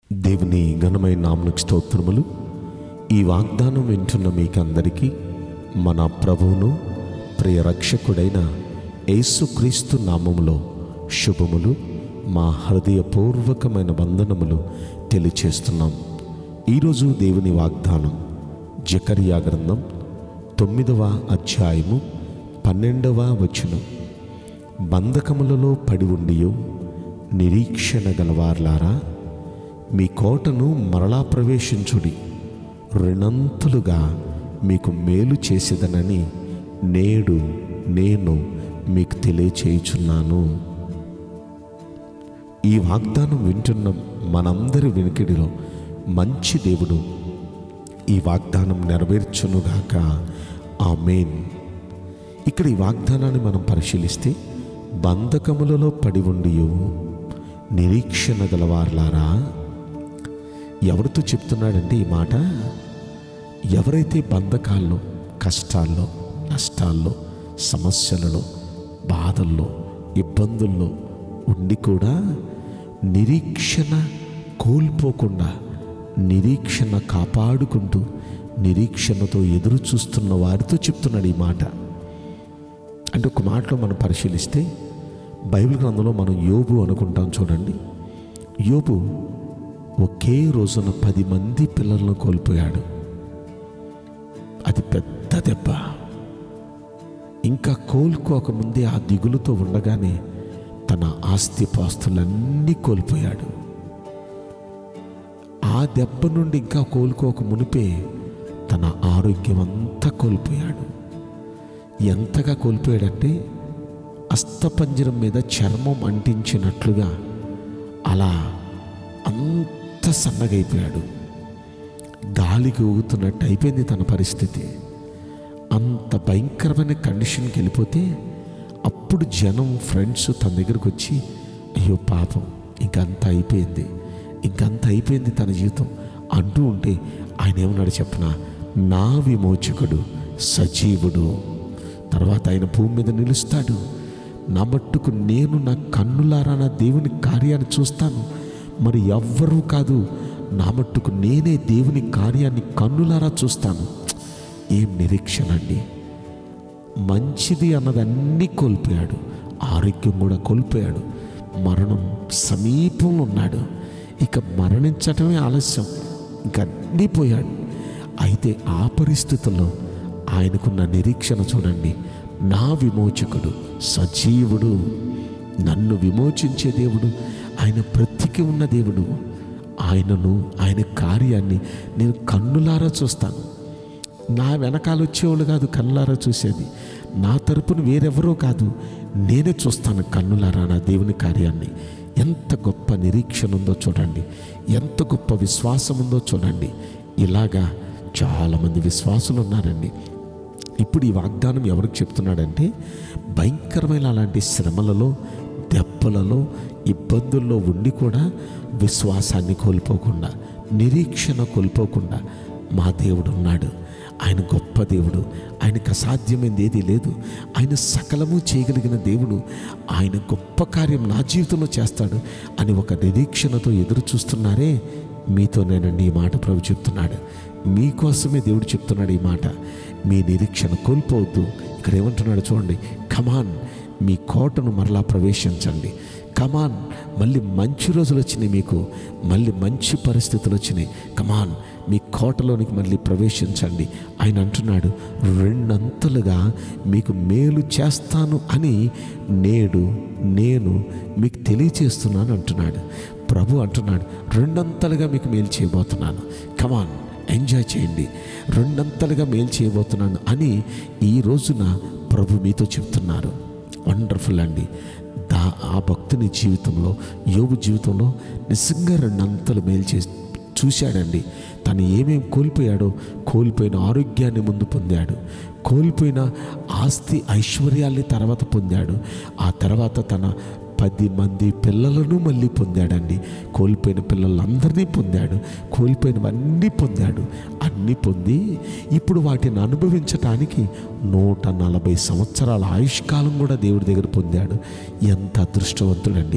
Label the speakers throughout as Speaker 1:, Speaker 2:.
Speaker 1: దేవుని ఘనమైన నామమునకు స్తోత్రములు. ఈ వాగ్దానం వింటున్న మీకందరికీ మన ప్రభువును ప్రియ రక్షకుడైన యేసుక్రీస్తు నామములో శుభములు, మా హృదయపూర్వకమైన వందనములు తెలియచేస్తున్నాం. ఈరోజు దేవుని వాగ్దానం జకర్యా గ్రంథం 9వ అధ్యాయము 12వ వచనం. బంధకములలో పడి ఉండియు నిరీక్షణ గలవార్లారా, మీ కోటను మరలా ప్రవేశించుడి, రెండంతలుగా మీకు మేలు చేసేదనని నేడు నేను మీకు తెలియచేయుచున్నాను. ఈ వాగ్దానం వింటున్న మనందరి వినికిడిలో మంచి దేవుడు ఈ వాగ్దానం నెరవేర్చునుగాక. ఆమేన్. ఇక్కడ ఈ వాగ్దానాన్ని మనం పరిశీలిస్తే, బంధకములలో పడి ఉండియు నిరీక్షణ గలవార్లారా, ఎవరితో చెప్తున్నాడంటే ఈ మాట? ఎవరైతే బంధకాల్లో, కష్టాల్లో, నష్టాల్లో, సమస్యలలో, బాధల్లో, ఇబ్బందుల్లో ఉండి కూడా నిరీక్షణ కోల్పోకుండా, నిరీక్షణ కాపాడుకుంటూ, నిరీక్షణతో ఎదురు చూస్తున్న వారితో చెప్తున్నాడు ఈ మాట. అంటే ఒక మాటలో మనం పరిశీలిస్తే, బైబిల్ గ్రంథంలో మనం యోబు అనుకుంటాం చూడండి. యోబు ఒకే రోజున 10 మంది పిల్లలను కోల్పోయాడు. అది పెద్ద దెబ్బ. ఇంకా కోలుకోకముందే ఆ దిగులుతో ఉండగానే తన ఆస్తిపాస్తులన్నీ కోల్పోయాడు. ఆ దెబ్బ నుండి ఇంకా కోలుకోక మునిపే తన ఆరోగ్యం అంతా కోల్పోయాడు. ఎంతగా కోల్పోయాడంటే, అస్థపంజరం మీద చర్మం అంటించినట్లుగా అలా అంత సన్నగైపోయాడు. గాలికి ఊగుతున్నట్టు అయిపోయింది తన పరిస్థితి. అంత భయంకరమైన కండిషన్కి వెళ్ళిపోతే అప్పుడు జనం, ఫ్రెండ్స్ తన దగ్గరకు వచ్చి, అయ్యో పాపం, ఇంకంత అయిపోయింది, ఇంకంత అయిపోయింది తన జీవితం అంటూ ఉంటే ఆయన ఏమన్నాడు చెప్పనా? నా విమోచకుడు సజీవుడు, తర్వాత ఆయన భూమి మీద నిలుస్తాడు. నా మట్టుకు నేను నా కన్నులారా నా దేవుని కార్యాన్ని చూస్తాను, మరి ఎవ్వరూ కాదు. నా మట్టుకు నేనే దేవుని కార్యాన్ని కన్నులారా చూస్తాను. ఏం నిరీక్షణ అండి! మంచిది అన్నదన్నీ కోల్పోయాడు, ఆరోగ్యం కూడా కోల్పోయాడు, మరణం సమీపంలో ఉన్నాడు. ఇక మరణించటమే ఆలస్యం, ఇంకా అన్నీ పోయాడు. అయితే ఆ పరిస్థితుల్లో ఆయనకున్న నిరీక్షణ చూడండి. నా విమోచకుడు సజీవుడు, నన్ను విమోచించే దేవుడు, ఆయన బ్రతికి ఉన్న దేవుడు. ఆయనను, ఆయన కార్యాన్ని నేను కన్నులారా చూస్తాను. నా వెనకాల వచ్చేవాళ్ళు కాదు కన్నులారా చూసేది, నా తరపున వేరెవరో కాదు, నేనే చూస్తాను కన్నులారా నా దేవుని కార్యాన్ని. ఎంత గొప్ప నిరీక్షణ ఉందో చూడండి, ఎంత గొప్ప విశ్వాసం ఉందో చూడండి. ఇలాగా చాలామంది విశ్వాసులు ఉన్నారండి. ఇప్పుడు ఈ వాగ్దానం ఎవరికి చెప్తున్నాడంటే, భయంకరమైన అలాంటి శ్రమలలో, దెబ్బలలో, ఇబ్బందుల్లో ఉండి కూడా విశ్వాసాన్ని కోల్పోకుండా, నిరీక్షణ కోల్పోకుండా మా దేవుడు ఉన్నాడు. ఆయన గొప్ప దేవుడు, ఆయనకు అసాధ్యమైనది ఏదీ లేదు. ఆయన సకలము చేయగలిగిన దేవుడు. ఆయన గొప్ప కార్యం నా జీవితంలో చేస్తాడు అని ఒక నిరీక్షణతో ఎదురు చూస్తున్నారే, మీతోనేనండి ఈ మాట ప్రభు చెప్తున్నాడు. మీకోసమే దేవుడు చెప్తున్నాడు ఈ మాట. మీ నిరీక్షణ కోల్పోవద్దు. ఇక్కడ ఏమంటున్నాడు చూడండి, కమాన్, మీ కోటను మరలా ప్రవేశించండి. కమాన్, మళ్ళీ మంచి రోజులు వచ్చినాయి, మీకు మళ్ళీ మంచి పరిస్థితులు వచ్చినాయి. కమాన్, మీ కోటలోనికి మళ్ళీ ప్రవేశించండి. ఆయన అంటున్నాడు, రెండంతలుగా మీకు మేలు చేస్తాను అని నేడు నేను మీకు తెలియచేస్తున్నాను అంటున్నాడు. ప్రభు అంటున్నాడు, రెండంతలుగా మీకు మేలు చేయబోతున్నాను. కమాన్, ఎంజాయ్ చేయండి, రెండంతలుగా మేలు చేయబోతున్నాను అని ఈ రోజున ప్రభు మీతో చెప్తున్నారు. వండర్ఫుల్ అండి. ఆ భక్తుని జీవితంలో, యోబు జీవితంలో నిజంగా రెండంతలు మేలు చూశాడండి. తను ఏమేం కోల్పోయాడో, కోల్పోయిన ఆరోగ్యాన్ని ముందు పొందాడు, కోల్పోయిన ఆస్తి ఐశ్వర్యాల్ని తర్వాత పొందాడు. ఆ తర్వాత తన 10 మంది పిల్లలను మళ్ళీ పొందాడండి. కోల్పోయిన పిల్లలందరినీ పొందాడు, కోల్పోయినవన్నీ పొందాడు. అన్నీ పొంది ఇప్పుడు వాటిని అనుభవించటానికి 140 సంవత్సరాల ఆయుష్కాలం కూడా దేవుడి దగ్గర పొందాడు. ఎంత అదృష్టవంతుడండి!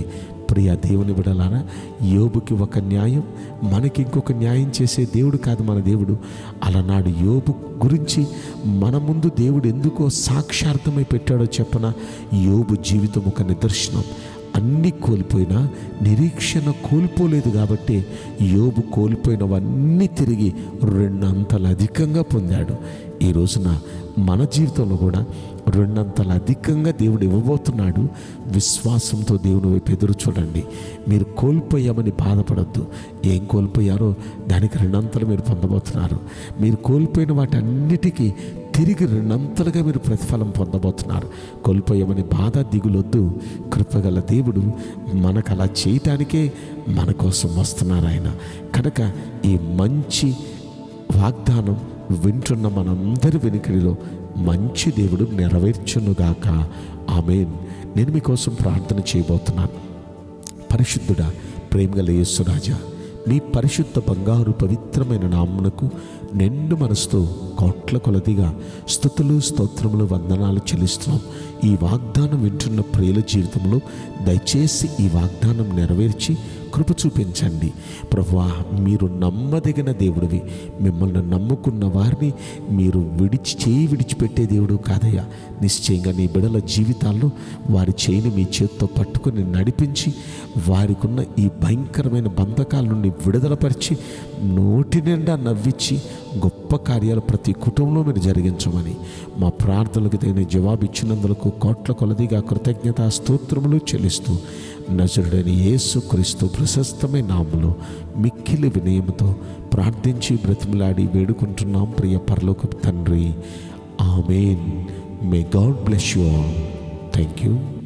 Speaker 1: ప్రియ దేవుని బిడ్డలారా, యోబుకి ఒక న్యాయం, మనకి ఇంకొక న్యాయం చేసే దేవుడు కాదు మన దేవుడు. అలనాడు యోబు గురించి మన ముందు దేవుడు ఎందుకో సాక్షార్థమై పెట్టాడో చెప్పన. యోబు జీవితం ఒక నిదర్శనం. అన్నీ కోల్పోయినా నిరీక్షణ కోల్పోలేదు కాబట్టి యోబు కోల్పోయినవన్నీ తిరిగి 2 అంతలు అధికంగా పొందాడు. ఈ రోజున మన జీవితంలో కూడా 2 అంతలు అధికంగా దేవుడు ఇవ్వబోతున్నాడు. విశ్వాసంతో దేవుని వైపు ఎదురు చూడండి. మీరు కోల్పోయామని బాధపడద్దు. ఏం కోల్పోయారో దానికి 2 అంతలు మీరు పొందబోతున్నారు. మీరు కోల్పోయిన వాటన్నిటికీ తిరిగి 2 అంతలుగా మీరు ప్రతిఫలం పొందబోతున్నారు. కోల్పోయామని బాధ, దిగులొద్దు. కృపగల దేవుడు మనకు అలా చేయటానికే మన కోసం వస్తున్నారు ఆయన. కనుక ఈ మంచి వాగ్దానం వింటున్న మనందరి వెనుకడిలో మంచి దేవుడు నెరవేర్చునుగాక. ఆమేన్. నేను మీకోసం ప్రార్థన చేయబోతున్నాను. పరిశుద్ధుడా, ప్రేమగల యేసురాజా, మీ పరిశుద్ధ బంగారు పవిత్రమైన నామమునకు నిండు మనసుతో కోట్ల కొలదిగా స్తుతులు, స్తోత్రములు, వందనాలు చెల్లిస్తున్నాం. ఈ వాగ్దానం వింటున్న ప్రియుల జీవితంలో దయచేసి ఈ వాగ్దానం నెరవేర్చి కృప చూపించండి. ప్రభువా, మీరు నమ్మదగిన దేవుడివి. మిమ్మల్ని నమ్ముకున్న వారిని మీరు విడిచిపెట్టే దేవుడు కాదయ్యా. నిశ్చయంగా నీ బిడల జీవితాల్లో వారి చేయిని మీ చేత్తో పట్టుకొని నడిపించి వారికున్న ఈ భయంకరమైన బంధకాల నుండి విడుదలపరిచి నోటి నిండా నవ్వించి గొప్ప కార్యాలు ప్రతి కుటుంబంలో మీరు జరిగించమని మా ప్రార్థనలకు తగిన జవాబు ఇచ్చినందుకు కోట్ల కొలదిగా కృతజ్ఞతా స్తోత్రములు చెల్లిస్తూ నజరుడైన యేసుక్రీస్తు ప్రశస్తమైన నామములో మిక్కిలి వినయముతో ప్రార్థించి బ్రతిమలాడి వేడుకుంటున్నాం ప్రియ పరలోకపు తండ్రి. Amen. May God bless you all. Thank you.